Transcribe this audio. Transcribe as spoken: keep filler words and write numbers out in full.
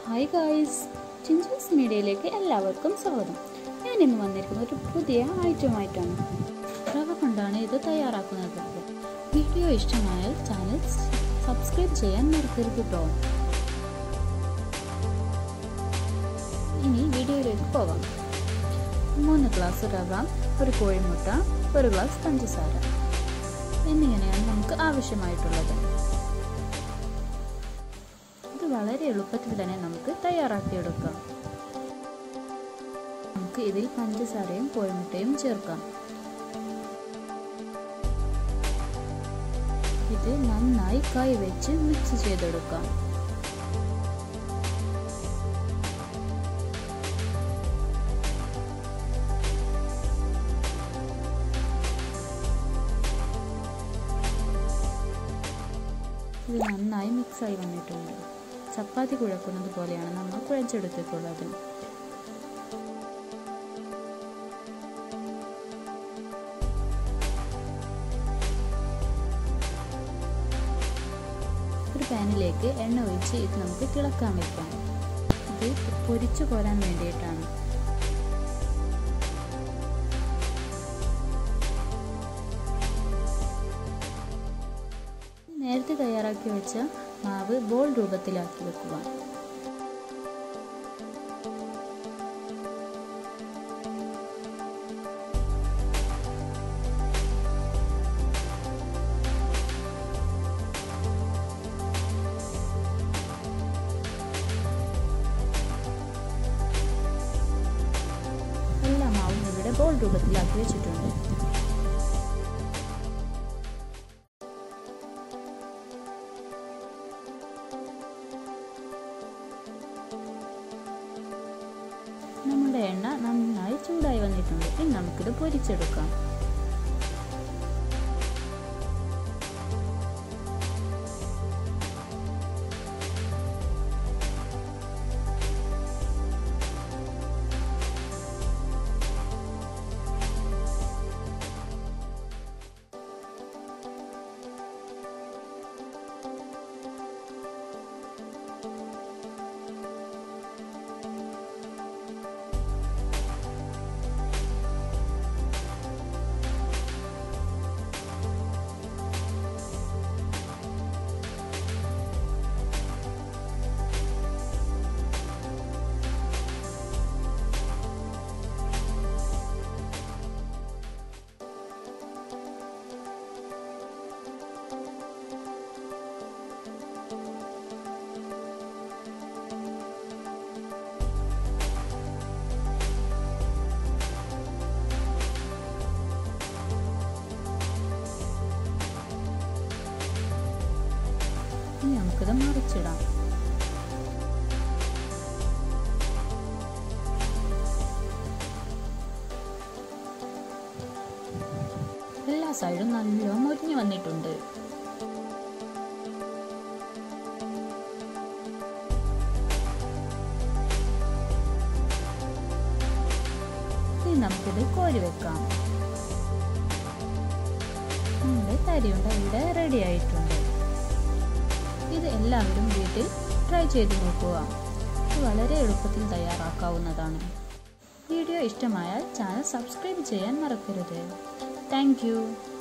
Hi guys, Chinchu's മീഡിയയിലേക്ക് എല്ലാവർക്കും സ്വാഗതം. ഞാൻ ഇന്ന് വന്നിരിക്കുന്ന ഒരു പുതിയ ഐറ്റമായിട്ടാണ്. റവ കൊണ്ടാണ് ഇത് തയ്യാറാക്കുന്നത്. വീഡിയോ ഇഷ്ടമായാൽ ചാനൽ സബ്സ്ക്രൈബ് ചെയ്യാൻ മറക്കരുത് കേട്ടോ. ഇനി വീഡിയോയിലേക്ക് പോകാം. മൂന്ന് ഗ്ലാസ് റവ, ഒരു കോഴിമുട്ട, ഒരു ഗ്ലാസ് പഞ്ചസാര എന്നിങ്ങനെയാണ് നമുക്ക് ആവശ്യമായിട്ടുള്ളത്. വളരെ എളുപ്പത്തിൽ തന്നെ നമുക്ക് തയ്യാറാക്കിയെടുക്കാം. നമുക്ക് ഇതിൽ പഞ്ചസാരയും കോഴിമുട്ടയും ചേർക്കാം. ഇത് നന്നായി കൈവച്ച് മിക്സ് ചെയ്തെടുക്കാം. ഇത് നന്നായി മിക്സായി വന്നിട്ടുണ്ട്. ചപ്പാത്തി കുഴക്കുന്നത് പോലെയാണ് നമ്മൾ കുഴച്ചെടുത്തിട്ടുള്ളത്. ഒരു പാനിലേക്ക് എണ്ണ ഒഴിച്ച് ഇത് നമുക്ക് തിളക്കാൻ വെക്കാം. ഇത് പൊരിച്ചു കോരാൻ വേണ്ടിയിട്ടാണ്. നേരത്തെ തയ്യാറാക്കി വെച്ച മാവ് ബോൾ രൂപത്തിലാക്കി വെക്കുക. എല്ലാ മാവും ഇവിടെ ബോൾ രൂപത്തിലാക്കി വെച്ചിട്ടുണ്ട്. നമ്മുടെ എണ്ണ നന്നായി ചൂടായി വന്നിട്ടുണ്ട്. ഇനി നമുക്കിത് പൊരിച്ചെടുക്കാം. ഇനി നമുക്കിത് മറിച്ചിടാം. എല്ലാ സൈഡും നല്ല മൊരിഞ്ഞു വന്നിട്ടുണ്ട്. ഇനി നമുക്കിത് കോരി വെക്കാം. നമ്മുടെ തരിയുണ്ട ഇവിടെ റെഡി ആയിട്ടുണ്ട്. ഇത് എല്ലാവരും വീട്ടിൽ ട്രൈ ചെയ്ത് നോക്കുക. ഇത് വളരെ എളുപ്പത്തിൽ തയ്യാറാക്കാവുന്നതാണ്. വീഡിയോ ഇഷ്ടമായാൽ ചാനൽ സബ്സ്ക്രൈബ് ചെയ്യാൻ മറക്കരുത്. Thank U.